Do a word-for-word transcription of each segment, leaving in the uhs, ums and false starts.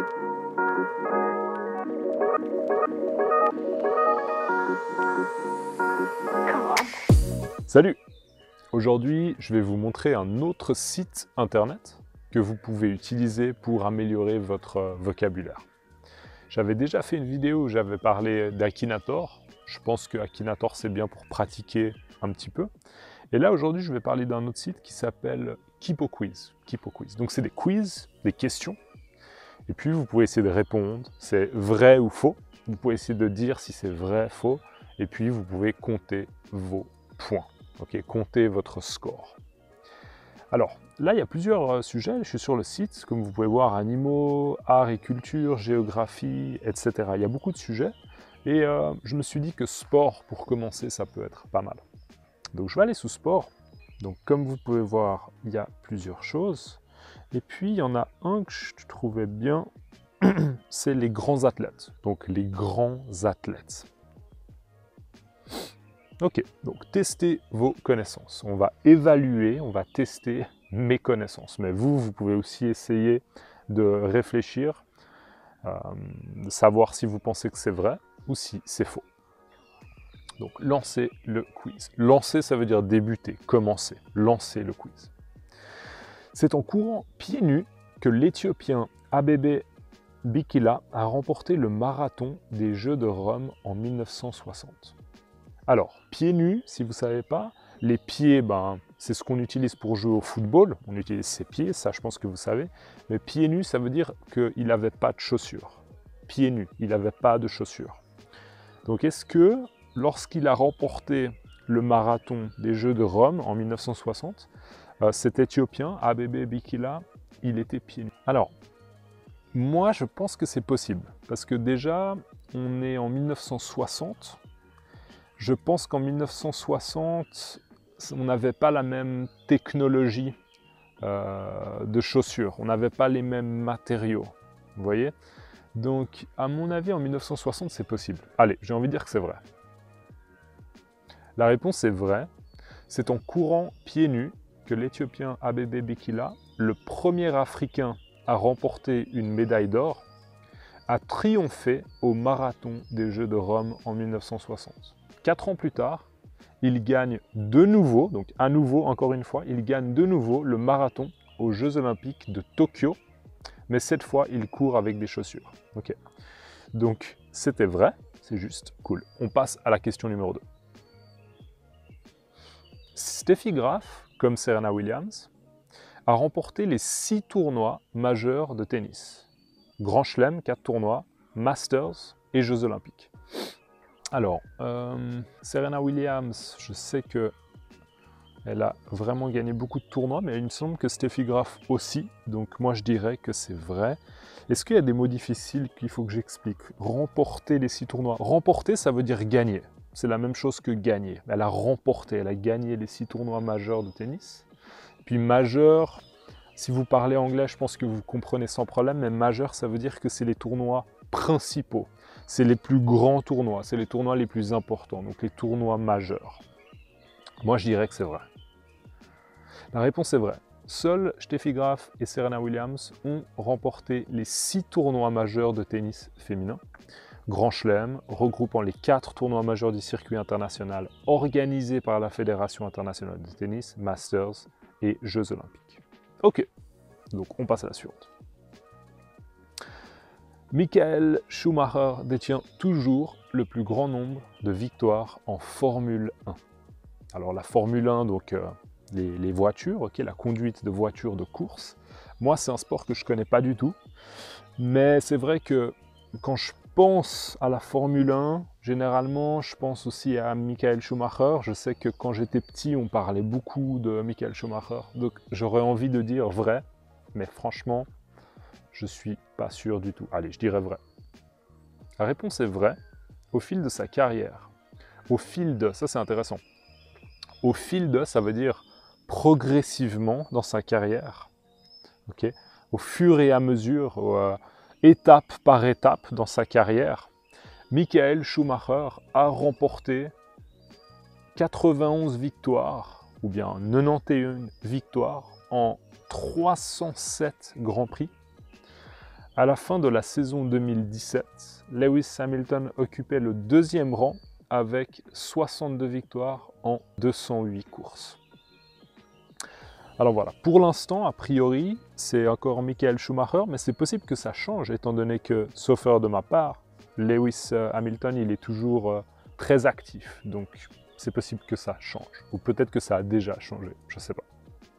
Salut! Aujourd'hui, je vais vous montrer un autre site internet que vous pouvez utiliser pour améliorer votre vocabulaire. J'avais déjà fait une vidéo où j'avais parlé d'Akinator. Je pense que Akinator, c'est bien pour pratiquer un petit peu. Et là, aujourd'hui, je vais parler d'un autre site qui s'appelle KeepoQuiz. KeepoQuiz. Donc, c'est des quiz, des questions. Et puis, vous pouvez essayer de répondre. C'est vrai ou faux. Vous pouvez essayer de dire si c'est vrai, faux. Et puis, vous pouvez compter vos points. Ok, comptez votre score. Alors, là, il y a plusieurs euh, sujets. Je suis sur le site, comme vous pouvez voir, animaux, art et culture, géographie, et cetera. Il y a beaucoup de sujets. Et euh, je me suis dit que sport, pour commencer, ça peut être pas mal. Donc, je vais aller sous sport. Donc, comme vous pouvez voir, il y a plusieurs choses. Et puis, il y en a un que je trouvais bien, c'est les grands athlètes. Donc, les grands athlètes. Ok, donc testez vos connaissances. On va évaluer, on va tester mes connaissances. Mais vous, vous pouvez aussi essayer de réfléchir, euh, de savoir si vous pensez que c'est vrai ou si c'est faux. Donc, lancez le quiz. Lancer, ça veut dire débuter, commencer. Lancez le quiz. C'est en courant pieds nus que l'Éthiopien Abebe Bikila a remporté le marathon des Jeux de Rome en mille neuf cent soixante. Alors, pieds nus, si vous ne savez pas, les pieds, ben, c'est ce qu'on utilise pour jouer au football. On utilise ses pieds, ça je pense que vous savez. Mais pieds nus, ça veut dire qu'il n'avait pas de chaussures. Pieds nus, il n'avait pas de chaussures. Donc est-ce que, lorsqu'il a remporté le marathon des Jeux de Rome en mille neuf cent soixante, euh, cet Éthiopien, Abebe Bikila, il était pieds nus? Alors, moi je pense que c'est possible. Parce que déjà, on est en mille neuf cent soixante. Je pense qu'en mille neuf cent soixante, on n'avait pas la même technologie euh, de chaussures. On n'avait pas les mêmes matériaux. Vous voyez? Donc, à mon avis, en mille neuf cent soixante, c'est possible. Allez, j'ai envie de dire que c'est vrai. La réponse est vraie. C'est en courant pieds nus que l'Éthiopien Abebe Bikila, le premier Africain à remporter une médaille d'or, a triomphé au marathon des Jeux de Rome en mille neuf cent soixante. Quatre ans plus tard, il gagne de nouveau, donc à nouveau, encore une fois, il gagne de nouveau le marathon aux Jeux Olympiques de Tokyo, mais cette fois, il court avec des chaussures. Ok. Donc, c'était vrai, c'est juste cool. On passe à la question numéro deux. Steffi Graf, comme Serena Williams, a remporté les six tournois majeurs de tennis. Grand Chelem, quatre tournois, Masters et Jeux Olympiques. Alors, euh, Serena Williams, je sais qu'elle a vraiment gagné beaucoup de tournois, mais il me semble que Steffi Graf aussi, donc moi je dirais que c'est vrai. Est-ce qu'il y a des mots difficiles qu'il faut que j'explique? Remporter les six tournois. Remporter, ça veut dire gagner. C'est la même chose que gagner. Elle a remporté, elle a gagné les six tournois majeurs de tennis. Puis majeur, si vous parlez anglais, je pense que vous comprenez sans problème, mais majeur, ça veut dire que c'est les tournois principaux. C'est les plus grands tournois, c'est les tournois les plus importants, donc les tournois majeurs. Moi, je dirais que c'est vrai. La réponse est vraie. Seuls Steffi Graf et Serena Williams ont remporté les six tournois majeurs de tennis féminin. Grand Chelem, regroupant les quatre tournois majeurs du circuit international organisés par la Fédération internationale de tennis, Masters et Jeux Olympiques. Ok, donc on passe à la suivante. Michael Schumacher détient toujours le plus grand nombre de victoires en Formule un. Alors la Formule un, donc euh, les, les voitures, okay, la conduite de voitures de course. Moi, c'est un sport que je ne connais pas du tout. Mais c'est vrai que quand je pense à la Formule un, généralement, je pense aussi à Michael Schumacher. Je sais que quand j'étais petit, on parlait beaucoup de Michael Schumacher. Donc j'aurais envie de dire vrai, mais franchement, je ne suis pas sûr du tout. Allez, je dirais vrai. La réponse est vraie. Au fil de sa carrière, au fil de, ça c'est intéressant, au fil de, ça veut dire progressivement dans sa carrière, okay, au fur et à mesure, euh, étape par étape dans sa carrière, Michael Schumacher a remporté quatre-vingt-onze victoires, ou bien quatre-vingt-onze victoires en trois cent sept Grands Prix, À la fin de la saison deux mille dix-sept, Lewis Hamilton occupait le deuxième rang avec soixante-deux victoires en deux cent huit courses. Alors voilà, pour l'instant, a priori, c'est encore Michael Schumacher, mais c'est possible que ça change, étant donné que, sauf erreur de ma part, Lewis Hamilton, il est toujours euh, très actif, donc c'est possible que ça change, ou peut-être que ça a déjà changé, je ne sais pas.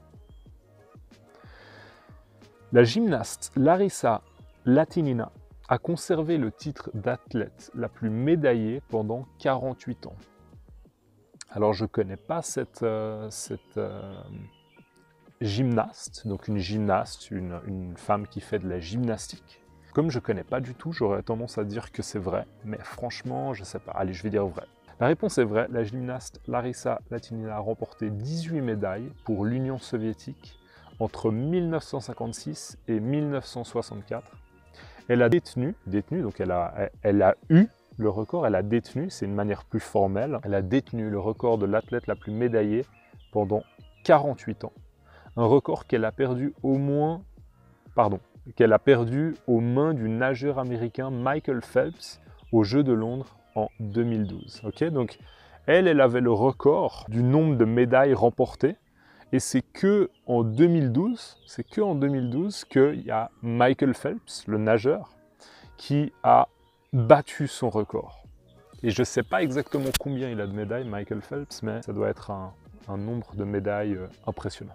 La gymnaste Larissa Latinina a conservé le titre d'athlète la plus médaillée pendant quarante-huit ans. Alors je ne connais pas cette... Euh, cette euh, gymnaste, donc une gymnaste, une, une femme qui fait de la gymnastique. Comme je ne connais pas du tout, j'aurais tendance à dire que c'est vrai, mais franchement, je ne sais pas. Allez, je vais dire vrai. La réponse est vraie, la gymnaste Larissa Latinina a remporté dix-huit médailles pour l'Union soviétique entre mille neuf cent cinquante-six et mille neuf cent soixante-quatre. Elle a détenu, détenu donc elle a, elle a eu le record, elle a détenu, c'est une manière plus formelle, elle a détenu le record de l'athlète la plus médaillée pendant quarante-huit ans. Un record qu'elle a perdu au moins, pardon, qu'elle a perdu aux mains du nageur américain Michael Phelps aux Jeux de Londres en deux mille douze. Okay, donc elle, elle avait le record du nombre de médailles remportées, et c'est que en deux mille douze, c'est que en deux mille douze qu'il y a Michael Phelps, le nageur, qui a battu son record. Et je ne sais pas exactement combien il a de médailles, Michael Phelps, mais ça doit être un, un nombre de médailles euh, impressionnant.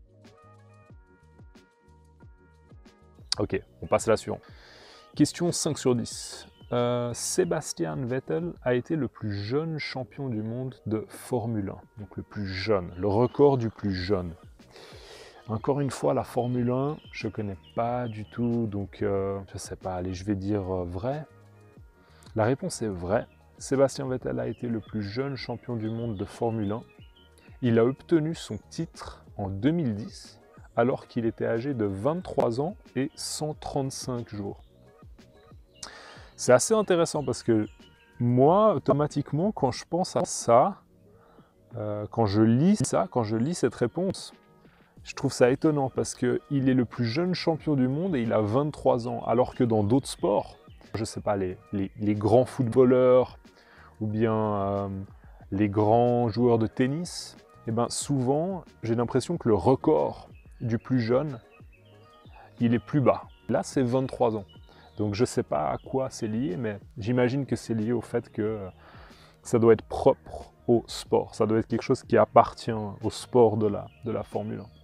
Ok, on passe à la suivante. Question cinq sur dix. Euh, Sebastian Vettel a été le plus jeune champion du monde de Formule un. Donc le plus jeune, le record du plus jeune. Encore une fois, la Formule un, je ne connais pas du tout, donc euh, je ne sais pas, allez, je vais dire euh, vrai. La réponse est vraie. Sebastian Vettel a été le plus jeune champion du monde de Formule un. Il a obtenu son titre en deux mille dix. Alors qu'il était âgé de vingt-trois ans et cent trente-cinq jours. C'est assez intéressant parce que moi, automatiquement, quand je pense à ça, euh, quand je lis ça, quand je lis cette réponse, je trouve ça étonnant parce qu'il est le plus jeune champion du monde et il a vingt-trois ans, alors que dans d'autres sports, je ne sais pas, les, les, les grands footballeurs ou bien euh, les grands joueurs de tennis, eh ben souvent, j'ai l'impression que le record du plus jeune, il est plus bas. Là, c'est vingt-trois ans. Donc, je ne sais pas à quoi c'est lié, mais j'imagine que c'est lié au fait que ça doit être propre au sport. Ça doit être quelque chose qui appartient au sport de la, de la Formule un.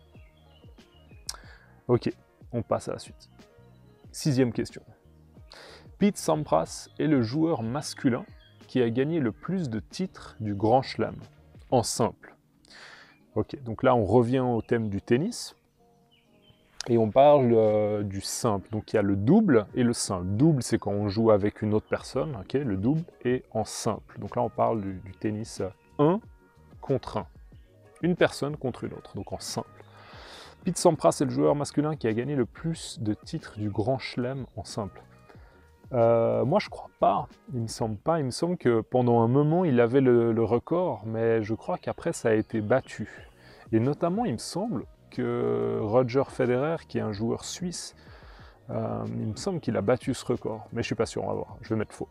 Ok, on passe à la suite. Sixième question. Pete Sampras est le joueur masculin qui a gagné le plus de titres du Grand Chelem en simple. Ok, donc là, on revient au thème du tennis. Et on parle euh, du simple. Donc il y a le double et le simple. Double, c'est quand on joue avec une autre personne, okay, le double, et en simple. Donc là, on parle du, du tennis un contre un. Une personne contre une autre, donc en simple. Pete Sampras est le joueur masculin qui a gagné le plus de titres du Grand Chelem en simple. Euh, moi, je crois pas. Il me semble pas. Il me semble que pendant un moment, il avait le, le record, mais je crois qu'après, ça a été battu. Et notamment, il me semble que Roger Federer, qui est un joueur suisse, euh, il me semble qu'il a battu ce record, mais je suis pas sûr, on va voir, je vais mettre faux.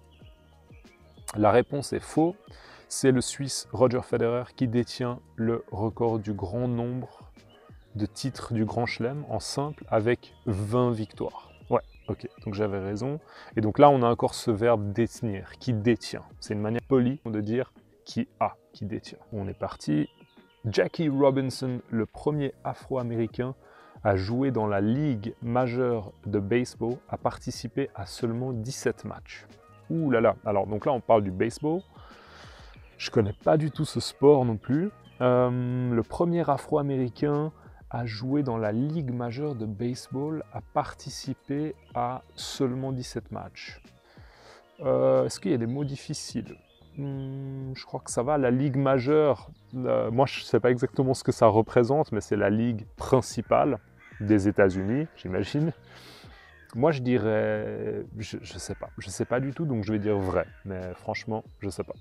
La réponse est faux, c'est le Suisse Roger Federer qui détient le record du grand nombre de titres du Grand Chelem en simple avec vingt victoires. Ouais, ok, donc j'avais raison. Et donc là, on a encore ce verbe détenir, qui détient. C'est une manière polie de dire qui a, qui détient. On est parti. Jackie Robinson, le premier Afro-Américain à jouer dans la Ligue majeure de baseball, a participé à seulement dix-sept matchs. Ouh là là, alors donc là on parle du baseball, je connais pas du tout ce sport non plus. Euh, le premier Afro-Américain à jouer dans la Ligue majeure de baseball a participé à seulement dix-sept matchs. Euh, Est-ce qu'il y a des mots difficiles ? Je crois que ça va, la Ligue majeure, euh, moi je ne sais pas exactement ce que ça représente, mais c'est la ligue principale des États-Unis, j'imagine. Moi je dirais, je ne sais pas, je ne sais pas du tout, donc je vais dire vrai, mais franchement, je ne sais pas.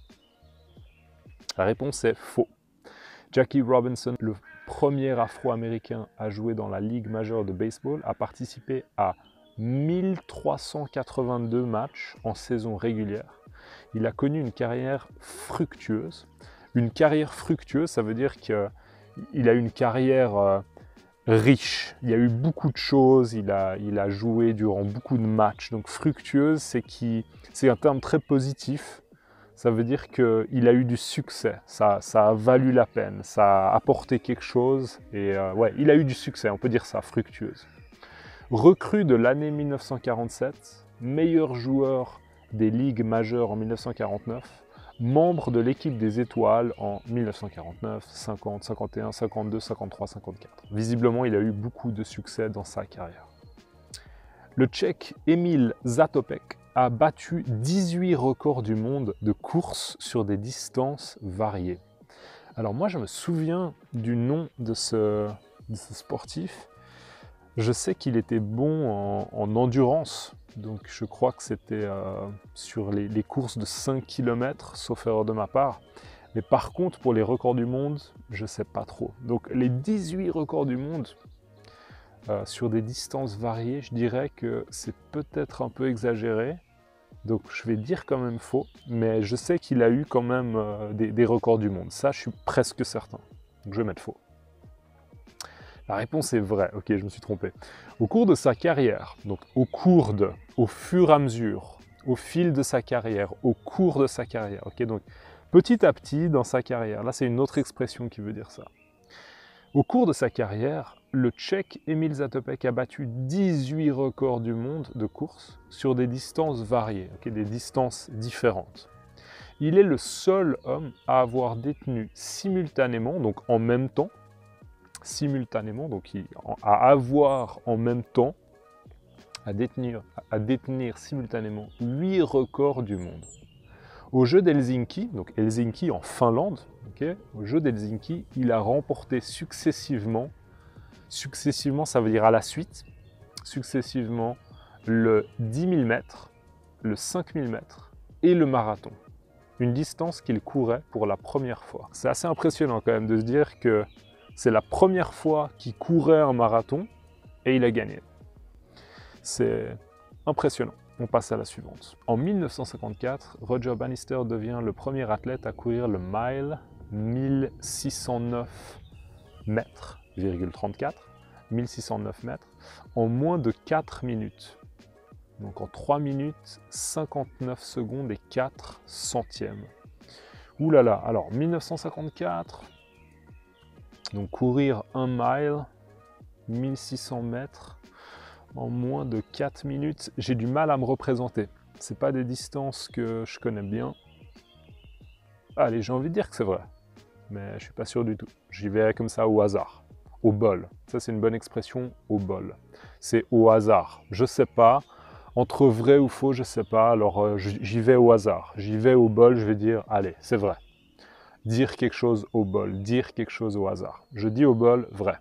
La réponse est faux. Jackie Robinson, le premier Afro-Américain à jouer dans la Ligue majeure de baseball, a participé à mille trois cent quatre-vingt-deux matchs en saison régulière. Il a connu une carrière fructueuse. Une carrière fructueuse, ça veut dire qu'il a une carrière euh, riche. Il y a eu beaucoup de choses, il a, il a joué durant beaucoup de matchs. Donc fructueuse, c'est qui, c'est un terme très positif. Ça veut dire qu'il a eu du succès, ça, ça a valu la peine, ça a apporté quelque chose. Et euh, ouais, il a eu du succès, on peut dire ça, fructueuse. Recrue de l'année mille neuf cent quarante-sept, meilleur joueur des ligues majeures en mille neuf cent quarante-neuf, membre de l'équipe des étoiles en mille neuf cent quarante-neuf, cinquante, cinquante et un, cinquante-deux, cinquante-trois, cinquante-quatre. Visiblement, il a eu beaucoup de succès dans sa carrière. Le Tchèque Emil Zatopek a battu dix-huit records du monde de course sur des distances variées. Alors moi, je me souviens du nom de ce, de ce sportif. Je sais qu'il était bon en, en endurance, donc je crois que c'était euh, sur les, les courses de cinq kilomètres, sauf erreur de ma part. Mais par contre, pour les records du monde, je ne sais pas trop. Donc les dix-huit records du monde euh, sur des distances variées, je dirais que c'est peut-être un peu exagéré. Donc je vais dire quand même faux, mais je sais qu'il a eu quand même euh, des, des records du monde. Ça, je suis presque certain. Donc je vais mettre faux. La réponse est vraie. Ok, je me suis trompé. Au cours de sa carrière, donc au cours de, au fur et à mesure, au fil de sa carrière, au cours de sa carrière. Ok, donc petit à petit dans sa carrière. Là, c'est une autre expression qui veut dire ça. Au cours de sa carrière, le Tchèque Emil Zatopek a battu dix-huit records du monde de course sur des distances variées, okay, des distances différentes. Il est le seul homme à avoir détenu simultanément, donc en même temps, simultanément, donc à avoir en même temps, à détenir, à détenir simultanément huit records du monde. Au jeu d'Helsinki, donc Helsinki en Finlande, okay, au jeu d'Helsinki, il a remporté successivement, successivement, ça veut dire à la suite, successivement le dix mille mètres, le cinq mille mètres et le marathon. Une distance qu'il courait pour la première fois. C'est assez impressionnant quand même de se dire que c'est la première fois qu'il courait un marathon et il a gagné. C'est impressionnant. On passe à la suivante. En mille neuf cent cinquante-quatre, Roger Bannister devient le premier athlète à courir le mile, mille six cent neuf mètres, virgule trente-quatre, mille six cent neuf mètres, en moins de quatre minutes. Donc en trois minutes, cinquante-neuf secondes et quatre centièmes. Ouh là là, alors mille neuf cent cinquante-quatre, donc courir un mile, mille six cents mètres, en moins de quatre minutes, j'ai du mal à me représenter. C'est pas des distances que je connais bien. Allez, j'ai envie de dire que c'est vrai, mais je suis pas sûr du tout. J'y vais comme ça au hasard, au bol. Ça, c'est une bonne expression, au bol. C'est au hasard. Je sais pas, entre vrai ou faux, je sais pas. Alors euh, j'y vais au hasard, j'y vais au bol. Je vais dire, allez, c'est vrai. Dire quelque chose au bol, dire quelque chose au hasard. Je dis au bol, vrai.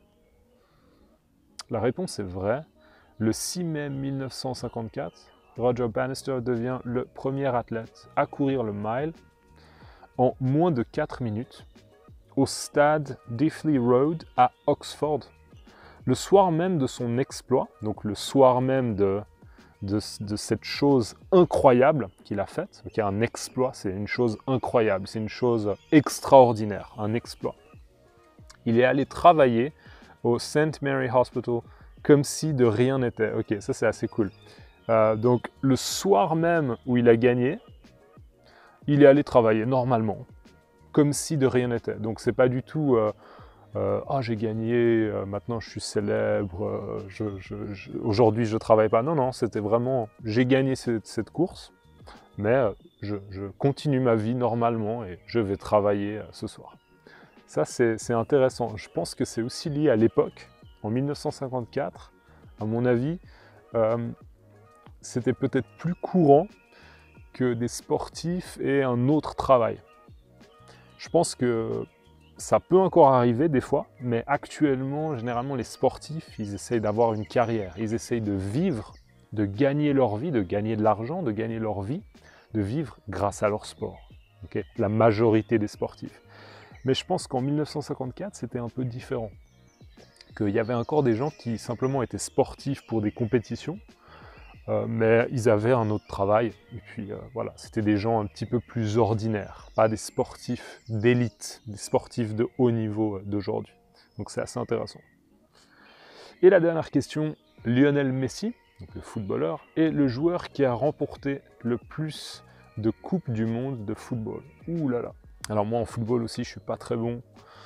La réponse est vraie. Le six mai mille neuf cent cinquante-quatre, Roger Bannister devient le premier athlète à courir le mile en moins de quatre minutes au stade Diffley Road à Oxford. Le soir même de son exploit, donc le soir même de, de, de cette chose incroyable qu'il a faite, okay, un exploit, c'est une chose incroyable, c'est une chose extraordinaire, un exploit. Il est allé travailler au Saint Mary Hospital comme si de rien n'était. Ok, ça c'est assez cool. Euh, donc le soir même où il a gagné, il est allé travailler normalement, comme si de rien n'était. Donc c'est pas du tout euh, euh, « Ah, j'ai gagné, euh, maintenant je suis célèbre, euh, je, je, je, aujourd'hui je travaille pas ». Non, non, c'était vraiment « J'ai gagné cette, cette course, mais euh, je, je continue ma vie normalement et je vais travailler euh, ce soir ». Ça c'est intéressant. Je pense que c'est aussi lié à l'époque. En mille neuf cent cinquante-quatre, à mon avis, euh, c'était peut-être plus courant que des sportifs aient un autre travail. Je pense que ça peut encore arriver des fois, mais actuellement, généralement, les sportifs, ils essayent d'avoir une carrière, ils essayent de vivre, de gagner leur vie, de gagner de l'argent, de gagner leur vie, de vivre grâce à leur sport. Okay, la majorité des sportifs. Mais je pense qu'en mille neuf cent cinquante-quatre, c'était un peu différent. Qu'il y avait encore des gens qui simplement étaient sportifs pour des compétitions, Euh, mais ils avaient un autre travail, et puis euh, voilà, c'était des gens un petit peu plus ordinaires, pas des sportifs d'élite, des sportifs de haut niveau d'aujourd'hui. Donc c'est assez intéressant. Et la dernière question, Lionel Messi, donc le footballeur, est le joueur qui a remporté le plus de Coupes du Monde de football. Ouh là là. Alors moi en football aussi, je suis pas très bon.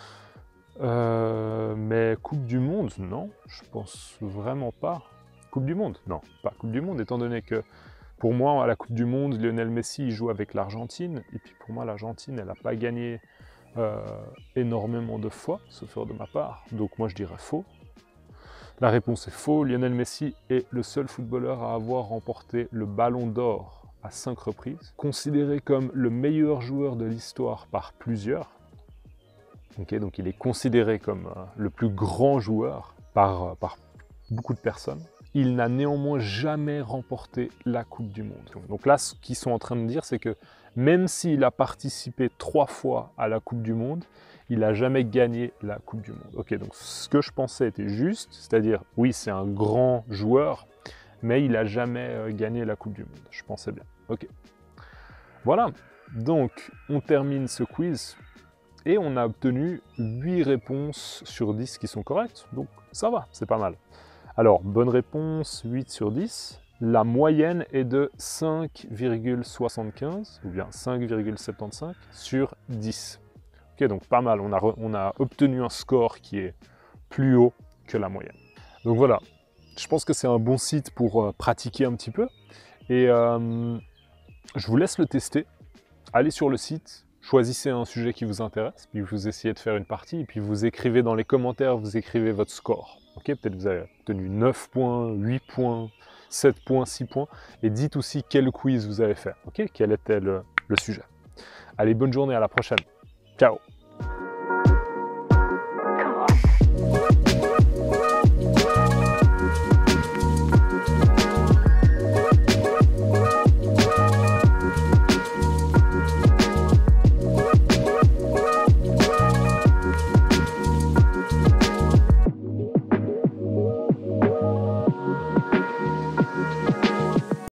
Euh, mais Coupe du Monde, non, je pense vraiment pas. Coupe du Monde, non, pas Coupe du Monde, étant donné que pour moi, à la Coupe du Monde, Lionel Messi il joue avec l'Argentine, et puis pour moi, l'Argentine, elle n'a pas gagné euh, énormément de fois, sauf de ma part, donc moi je dirais faux. La réponse est faux, Lionel Messi est le seul footballeur à avoir remporté le Ballon d'Or à cinq reprises, considéré comme le meilleur joueur de l'histoire par plusieurs. Okay, donc il est considéré comme euh, le plus grand joueur par, euh, par beaucoup de personnes. Il n'a néanmoins jamais remporté la Coupe du Monde. Donc là, ce qu'ils sont en train de dire, c'est que même s'il a participé trois fois à la Coupe du Monde, il n'a jamais gagné la Coupe du Monde. Ok, donc ce que je pensais était juste, c'est-à-dire, oui, c'est un grand joueur, mais il n'a jamais euh, gagné la Coupe du Monde. Je pensais bien. Ok. Voilà, donc on termine ce quiz. Et on a obtenu huit réponses sur dix qui sont correctes, donc ça va, c'est pas mal. Alors, bonne réponse, huit sur dix. La moyenne est de cinq virgule soixante-quinze, ou bien cinq virgule soixante-quinze sur dix. Ok, donc pas mal, on a, on a obtenu un score qui est plus haut que la moyenne. Donc voilà, je pense que c'est un bon site pour euh, pratiquer un petit peu. Et euh, je vous laisse le tester. Allez sur le site. Choisissez un sujet qui vous intéresse, puis vous essayez de faire une partie, et puis vous écrivez dans les commentaires, vous écrivez votre score. Ok, peut-être vous avez obtenu neuf points, huit points, sept points, six points, et dites aussi quel quiz vous avez fait. Ok, quel était le, le sujet. Allez, bonne journée, à la prochaine. Ciao.